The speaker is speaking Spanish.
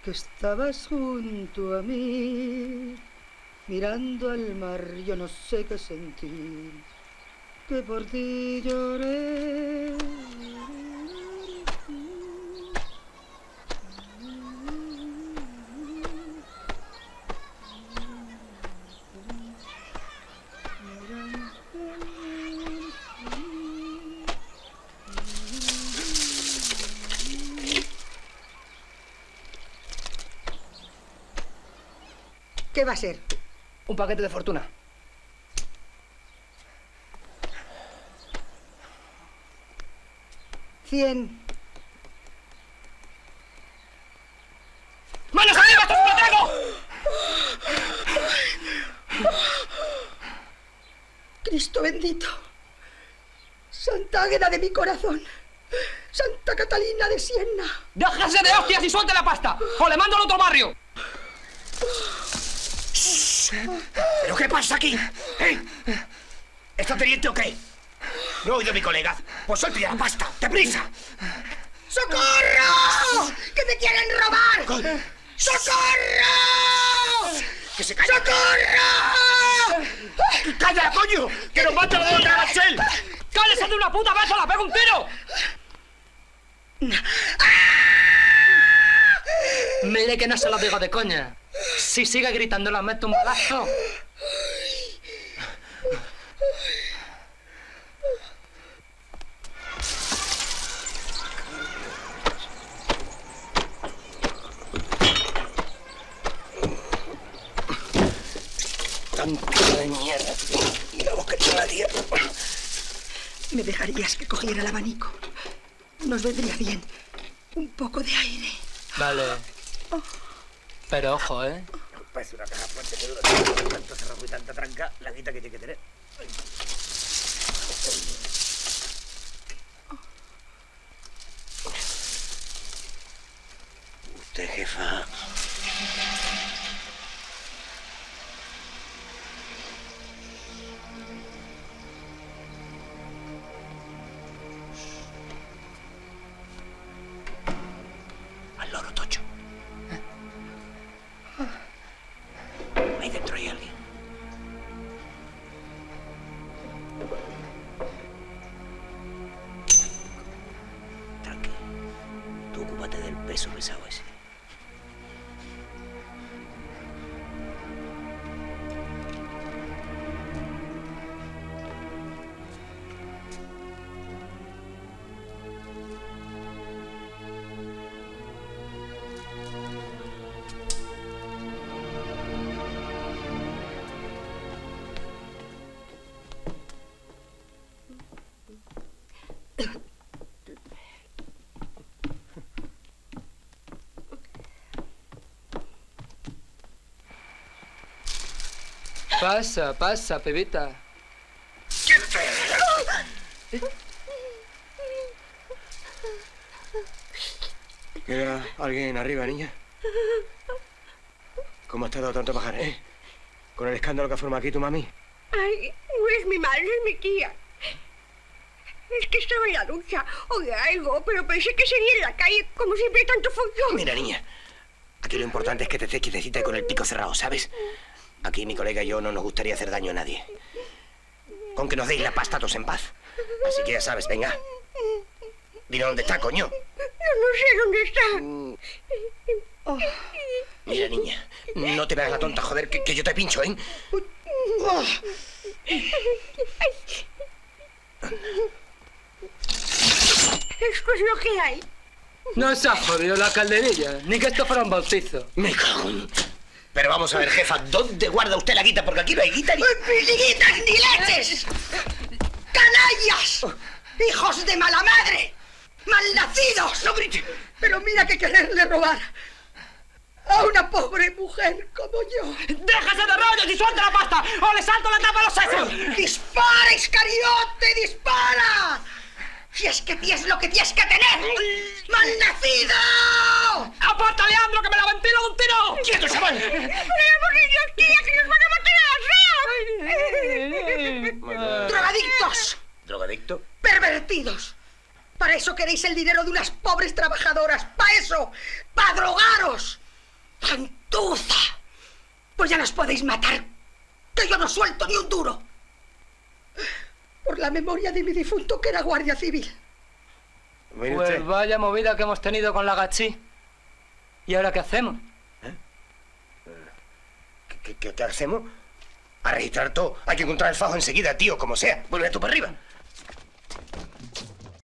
Estabas junto a mí, mirando al mar, yo no sé qué sentir, que por ti lloré. ¿Qué va a ser? Un paquete de fortuna. $100. ¡Manos arriba, esto es un atraco! Cristo bendito. Santa Águeda de mi corazón. Santa Catalina de Siena. ¡Déjase de hostias y suelte la pasta! ¡O le mando al otro barrio! ¿Pero qué pasa aquí? ¿Eh? ¿Está teniente o qué? ¿No he oído a mi colega? Pues suelte ya la pasta, ¡deprisa! ¡Socorro! ¡Que me quieren robar! ¡Socorro! ¡Que se calle! ¡Socorro! ¡Calla, coño! ¡Que nos mata la otra Rachel! ¡Cállese de una puta vez o la pego un tiro! Mire que no se lo digo de coña. Si sigue gritando, la meto un balazo. Tanta de mierda. Y la boca hecha la tierra. ¿Me dejarías que cogiera el abanico? Nos vendría bien un poco de aire. Vale. Pero ojo, ¿eh? Parece una caja fuerte que dura tanto cerrojo y tanta tranca, la guita que tiene que tener. Usted, jefa. Al loro, Tocho. Ahí dentro hay alguien. Tranqui. Tú ocúpate del peso pesado ese. Pasa, pasa, pebita. ¿Queda alguien arriba, niña? ¿Cómo has tardado tanto bajar, Con el escándalo que forma aquí tu mami. Ay, no es mi madre, es mi tía. Es que estaba en la ducha, oí algo, pero pensé que sería en la calle, como siempre hay tanto follón. Mira, niña, aquí lo importante es que te estés quietecita y con el pico cerrado, ¿sabes? Aquí mi colega y yo no nos gustaría hacer daño a nadie. Con que nos deis la pasta todos en paz. Así que ya sabes, venga. Dime dónde está, coño. Yo no sé dónde está. Mira, niña, no te veas la tonta, joder, que yo te pincho, ¿eh? Esto es lo que hay. No se ha jodido la calderilla, ni que esto fuera un bautizo. Me cago en... Pero vamos a ver, jefa, ¿dónde guarda usted la guita? Porque aquí no hay guita ni... ¡Ni guitas ni leches! ¡Canallas! ¡Hijos de mala madre! ¡Malnacidos! ¡No grite! Pero mira que quererle robar a una pobre mujer como yo. ¡Déjese de rollos y suelta la pasta! ¡O le salto la tapa a los sesos! ¡Dispara, Iscariote, dispara! Si es que tienes lo que tienes que tener. ¡Malnacido! ¡Aparta, Leandro, que me la ventilo de un tiro! ¡Quieto, chaval! ¡Tenemos niños, tía, que nos van a matar a las ¡Drogadictos! ¿Drogadicto? ¡Pervertidos! Para eso queréis el dinero de unas pobres trabajadoras. ¡Para eso! ¡Para drogaros! ¡Gentuza! Pues ya nos podéis matar, que yo no suelto ni un duro. Por la memoria de mi difunto, que era guardia civil. Mire Pues usted. vaya movida que hemos tenido con la gachí. ¿Y ahora qué hacemos? ¿Qué hacemos? A registrar todo. Hay que encontrar el fajo enseguida, tío, como sea. Vuelve tú para arriba.